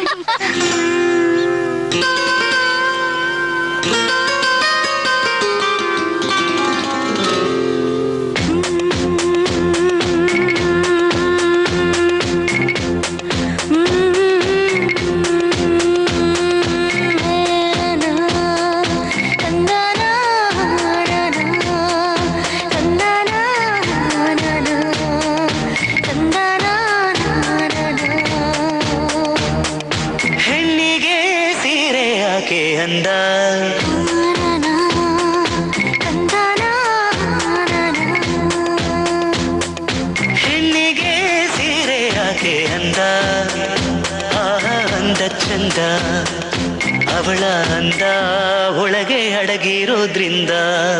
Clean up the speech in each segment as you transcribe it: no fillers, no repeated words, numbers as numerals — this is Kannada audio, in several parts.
ಚಂದ ಅವಳ ಅಂದ ಒಳಗೆ ಅಡಗಿರೋದ್ರಿಂದ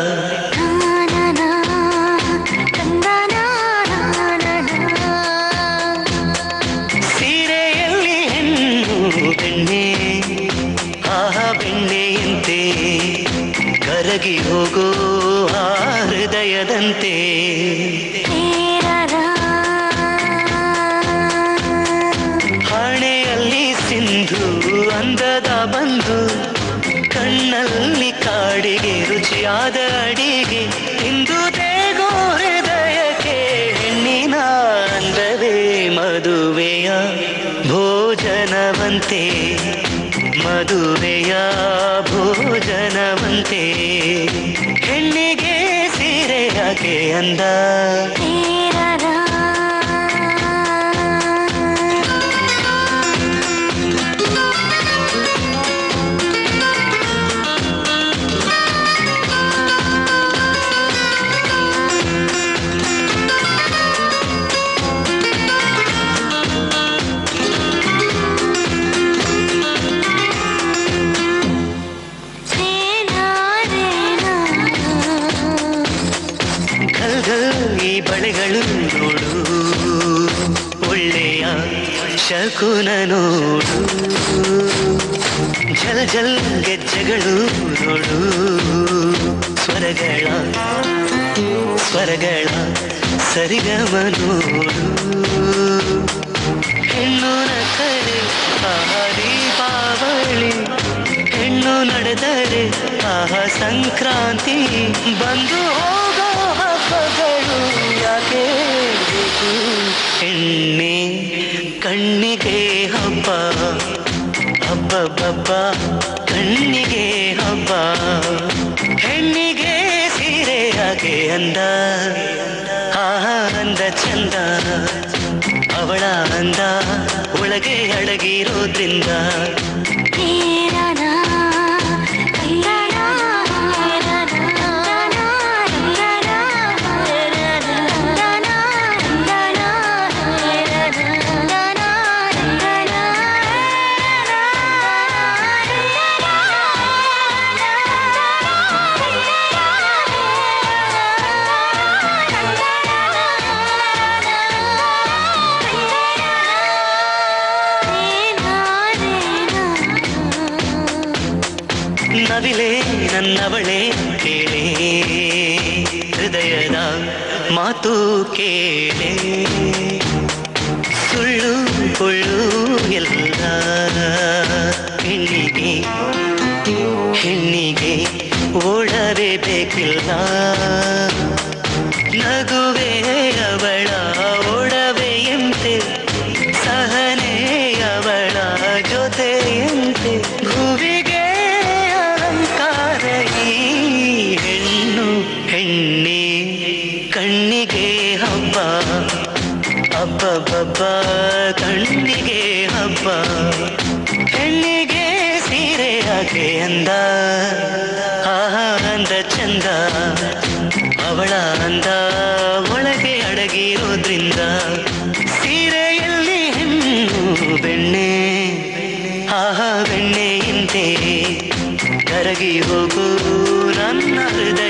ಸೀರೆಯಲ್ಲಿ ಹೆಣ್ಣು ಬೆಣ್ಣೆ ಬೆಣ್ಣೆಯಂತೆ ಕರಗಿ ಹೋಗೋ ಆ ಹೃದಯದಂತೆ ಅಂದದ ಬಂದು ಕಣ್ಣಲ್ಲಿ ಕಾಡಿಗೆ ರುಚಿಯಾದ ಅಡಿಗೆ ಇಂದು ದೇಗೋ ಹೃದಯಕ್ಕೆ ಹೆಣ್ಣಿನ ಅಂದವೇ ಮದುವೆಯ ಭೋಜನವಂತೆ ಮದುವೆಯ ಭೋಜನವಂತೆ ಹೆಣ್ಣಿಗೆ ಸೀರೆ ಯಾಕೆ ಅಂದ ಈ ಬಳೆಗಳು ನೋಡು ಒಳ್ಳೆಯ ಶಕುನ ನೋಡು ಜಲ್ ಜಲ್ ಗೆಜ್ಜೆಗಳು ನೋಡು ಸ್ವರಗಳ ಸರಿಗಮ ನೋಡು ಹೆಣ್ಣು ನಕ್ಕರೆ ದೀಪಾವಳಿ ಹೆಣ್ಣು ನಡೆದರೆ ಸಂಕ್ರಾಂತಿ ಬಂದು ಹೋಗೋ ಹಬ್ಬಗಳು ಯಾಕೆ ಬೇಕು ಹೆಣ್ಣೆ ಕಣ್ಣಿಗೆ ಹಬ್ಬ ಹಬ್ಬ ಕಣ್ಣಿಗೆ ಹಬ್ಬ ಹೆಣ್ಣಿಗೆ ಸೀರೆ ಯಾಕೆ ಅಂದ ಅಂದ ಚಂದ ಅವಳ ಅಂದ ಒಳಗೆ ಅಡಗಿರೋದ್ರಿಂದ ನವಿಲೆ ನನ್ನವಳೆ ಕೇಳೆ ಹೃದಯದ ಮಾತು ಕೇಳೆ ಸುಳ್ಳು ಕೊಳ್ಳು ಎಲ್ಲ ಹೆಣ್ಣಿಗೆ ಓಡವೇ ಬೇಕಿಲ್ಲ ನಗುವೆ ಅವಳ ಓಡವೆಯಂತೆ ಸಹನೆ ಅವಳ ಜೊತೆಯಂತೆ ಭುವಿಗೆ ಹೆಣ್ಣೆ ಕಣ್ಣಿಗೆ ಹಬ್ಬ ಕಣ್ಣಿಗೆ ಹಬ್ಬ ಹೆಣ್ಣಿಗೆ ಸೀರೆ ಯಾಕೆ ಅಂದ ಅಂದ ಚಂದ ಅವಳ ಅಂದ ಒಳಗೆ ಅಡಗಿರೋದ್ರಿಂದ ಸೀರೆಯಲ್ಲಿ ಹೆಣ್ಣು ಬೆಣ್ಣೆ ಬೆಣ್ಣೆಯಂತೆ ಕರಗಿ ಹೋಗು ನನ್ನ ಹೃದಯ